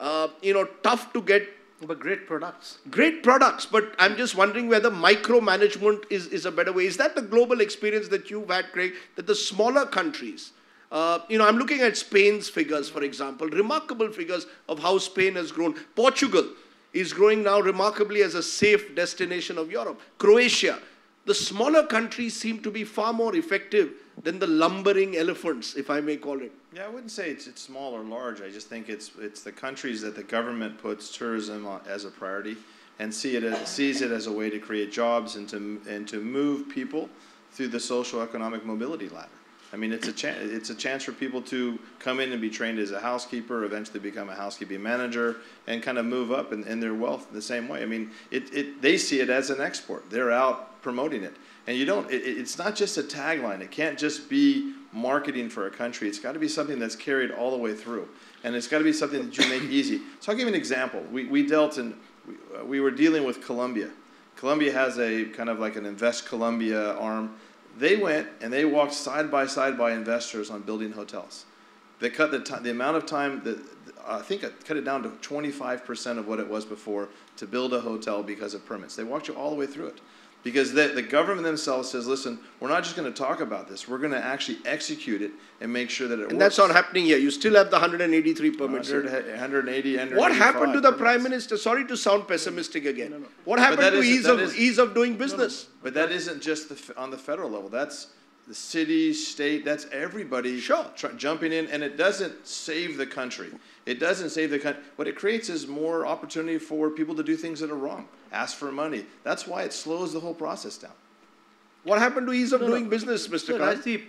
Tough to get. But great products. Great products, but I'm just wondering whether micromanagement is a better way. Is that the global experience that you've had, Craig, that the smaller countries, I'm looking at Spain's figures, for example, remarkable figures of how Spain has grown. Portugal is growing now remarkably as a safe destination of Europe. Croatia, the smaller countries seem to be far more effective than the lumbering elephants, if I may call it. Yeah, I wouldn't say it's small or large. I just think it's the countries that the government puts tourism as a priority and sees it as a way to create jobs and to move people through the social economic mobility ladder. I mean, it's a chance for people to come in and be trained as a housekeeper, eventually become a housekeeping manager, and kind of move up in their wealth the same way. I mean, they see it as an export. They're out promoting it. And it's not just a tagline. It can't just be marketing for a country. It's got to be something that's carried all the way through. And it's got to be something that you make easy. So I'll give you an example. We were dealing with Colombia. Colombia has a kind of like an Invest Colombia arm. They went and they walked side by investors on building hotels. They cut the amount of time that I think it cut it down to 25% of what it was before to build a hotel because of permits. They walked you all the way through it. Because the government themselves says, listen, we're not just going to talk about this. We're going to actually execute it and make sure that it works. And that's not happening here. You still have the 183 permits. 180, What happened to the Prime Minister? Sorry to sound pessimistic again. No. What happened to ease of doing business? No. But that isn't just on the federal level. That's the city, state, that's everybody jumping in. And it doesn't save the country. It doesn't save the country. What it creates is more opportunity for people to do things that are wrong. Ask for money. That's why it slows the whole process down. What happened to ease of doing business, Mr. Kant? Rajdeep,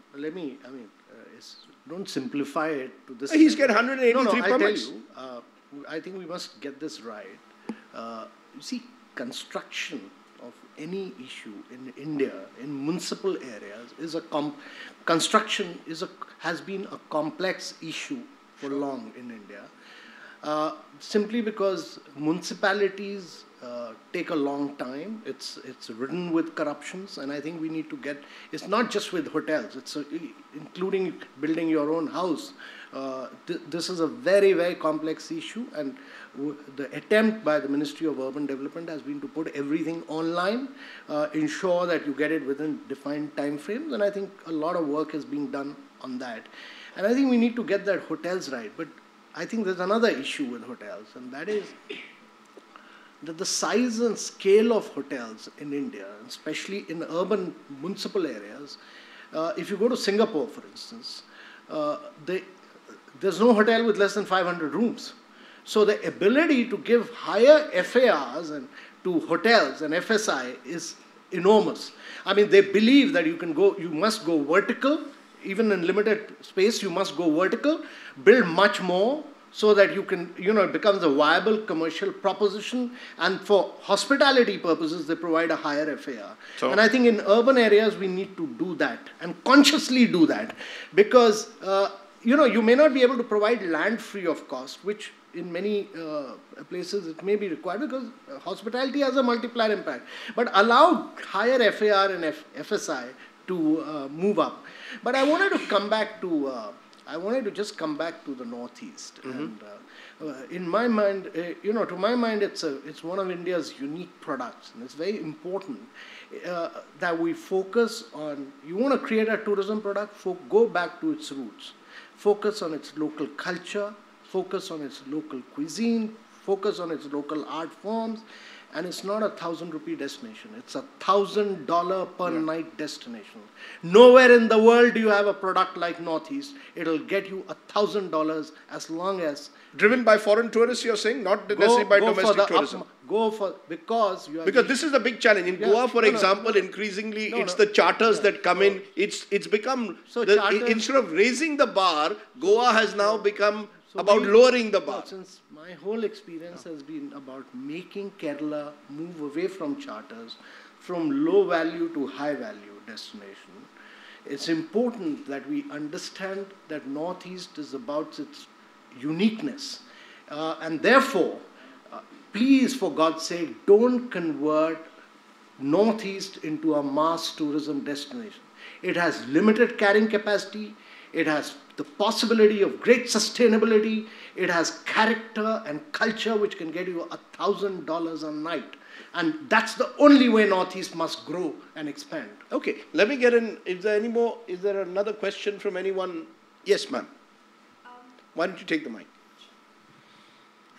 don't simplify it to this. He's got 183 permits. I'll tell you, I think we must get this right. You see, construction of any issue in India, in municipal areas, construction has been a complex issue for long in India. Simply because municipalities take a long time. It's ridden with corruptions, and I think we need to it's not just with hotels, it's including building your own house. This is a very, very complex issue, and the attempt by the Ministry of Urban Development has been to put everything online, ensure that you get it within defined time frames, and I think a lot of work is being done on that. And I think we need to get that hotels right, but I think there's another issue with hotels, and that is that the size and scale of hotels in India, especially in urban municipal areas, if you go to Singapore, for instance, there's no hotel with less than 500 rooms. So the ability to give higher FARs and to hotels and FSI is enormous. I mean, they believe that you must go vertical, even in limited space, you must go vertical, build much more, so that you can, it becomes a viable commercial proposition. And for hospitality purposes, they provide a higher FAR. And I think in urban areas, we need to do that and consciously do that. Because, you may not be able to provide land free of cost, which in many places it may be required because hospitality has a multiplier impact. But allow higher FAR and FSI to move up. But I wanted to come back to... just come back to the Northeast. And in my mind, to my mind, it's one of India's unique products, and it's very important that we focus on. You want to create a tourism product, go back to its roots, focus on its local culture, focus on its local cuisine, focus on its local art forms. And it's not a 1,000 rupee destination. It's a $1,000 per night destination. Nowhere in the world do you have a product like Northeast. It'll get you $1,000 as long as... Driven by foreign tourists, you're saying? Not necessarily by domestic tourism. Because this is the big challenge. In Goa, for example, increasingly it's the charters that come in. It's become... instead of raising the bar, Goa has now become... about lowering the bar. Since my whole experience has been about making Kerala move away from charters, from low value to high value destination, it's important that we understand that Northeast is about its uniqueness. And therefore, please, for God's sake, don't convert Northeast into a mass tourism destination. It has limited carrying capacity. It has the possibility of great sustainability. It has character and culture which can get you $1,000 a night. And that's the only way Northeast must grow and expand. Okay, let me get in. Is there another question from anyone? Yes, ma'am. Why don't you take the mic?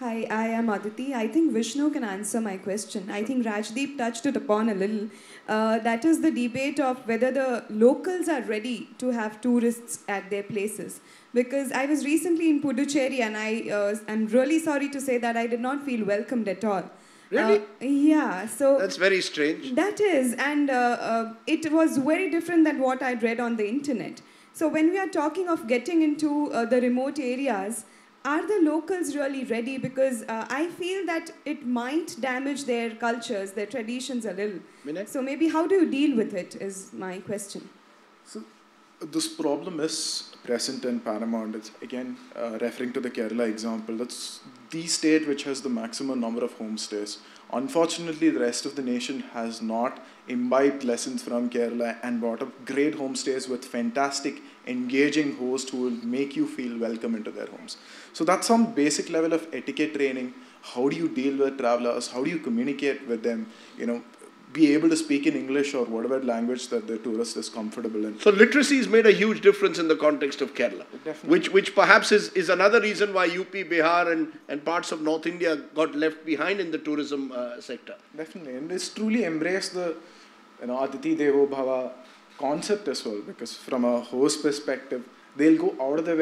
Hi, I am Aditi. I think Vishnu can answer my question. I think Rajdeep touched it upon a little. That is the debate of whether the locals are ready to have tourists at their places. Because I was recently in Puducherry and I'm really sorry to say that I did not feel welcomed at all. Really? Yeah, so... That's very strange. That is, and it was very different than what I'd read on the internet. So when we are talking of getting into the remote areas, are the locals really ready? Because I feel that it might damage their cultures, their traditions a little. Menon? So maybe how do you deal with it is my question. So this problem is present in Paramount. It's again referring to the Kerala example. That's the state which has the maximum number of homestays. Unfortunately, the rest of the nation has not imbibed lessons from Kerala and brought up great homestays with fantastic, engaging hosts who will make you feel welcome into their homes. So that's some basic level of etiquette training. How do you deal with travelers? How do you communicate with them? You know, be able to speak in English or whatever language that the tourist is comfortable in. So literacy has made a huge difference in the context of Kerala, which perhaps is another reason why UP, Bihar and parts of North India got left behind in the tourism sector. Definitely, and it's truly embraced the Atiti Devo Bhava concept as well, because from a host perspective, they'll go out of their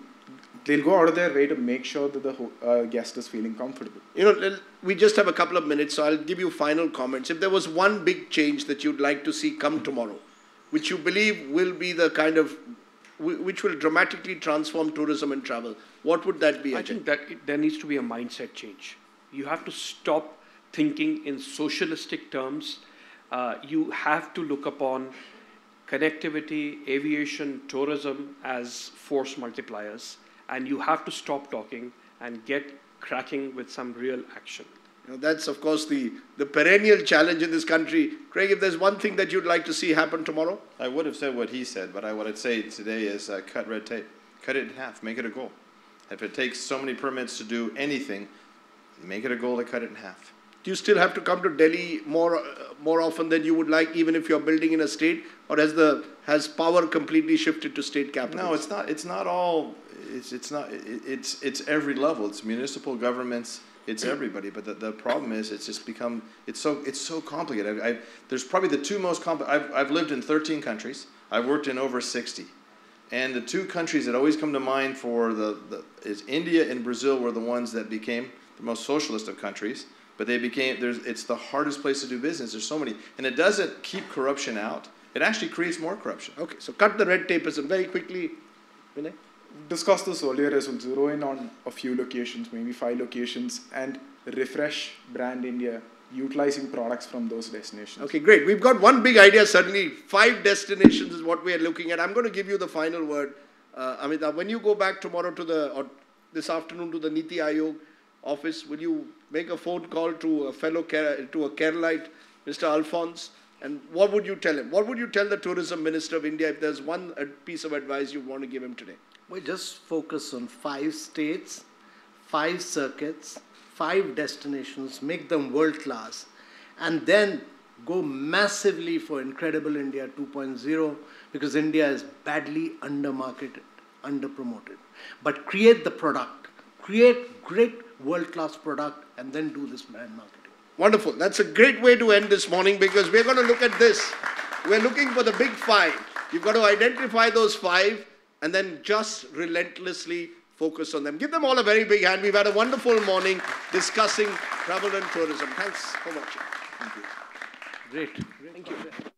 way to make sure that the guest is feeling comfortable. You know, we just have a couple of minutes, so I'll give you final comments. If there was one big change that you'd like to see come tomorrow, which you believe will be the kind of, which will dramatically transform tourism and travel, what would that be, Ajay? I think that there needs to be a mindset change. You have to stop thinking in socialistic terms. You have to look upon connectivity, aviation, tourism as force multipliers. And you have to stop talking and get cracking with some real action. You know, that's, of course, the perennial challenge in this country. Craig, if there's one thing that you'd like to see happen tomorrow? I would have said what he said, but what I'd say today is cut red tape. Cut it in half. Make it a goal. If it takes so many permits to do anything, make it a goal to cut it in half. Do you still have to come to Delhi more often than you would like, even if you're building in a state? Or has power completely shifted to state capitals? No, it's not. It's not all. It's every level. It's municipal governments. It's everybody. But the problem is, it's just become. It's so complicated. There's probably the two most complicated. I've lived in 13 countries. I've worked in over 60, and the two countries that always come to mind for is India and Brazil were the ones that became the most socialist of countries. But they became. It's the hardest place to do business. There's so many, and it doesn't keep corruption out. It actually creates more corruption. Okay, so cut the red tape and very quickly, Vinay. Discussed this earlier as well. Zero in on a few locations, maybe 5 locations, and refresh brand India, utilizing products from those destinations. Okay, great. We've got one big idea. Certainly, 5 destinations is what we are looking at. I'm going to give you the final word, Amitabh. When you go back tomorrow or this afternoon to the NITI Aayog office, will you make a phone call to a Keralite, Mr. Alphonse? And what would you tell him? What would you tell the tourism minister of India if there's one piece of advice you want to give him today? We just focus on 5 states, 5 circuits, 5 destinations, make them world class, and then go massively for Incredible India 2.0, because India is badly under-marketed, under-promoted. But create the product, create great world-class product, and then do this brand marketing. Wonderful. That's a great way to end this morning, because we're going to look at this. We're looking for the big 5. You've got to identify those 5 and then just relentlessly focus on them. Give them all a very big hand. We've had a wonderful morning discussing travel and tourism. Thanks for watching. Thank you. Great. Thank you.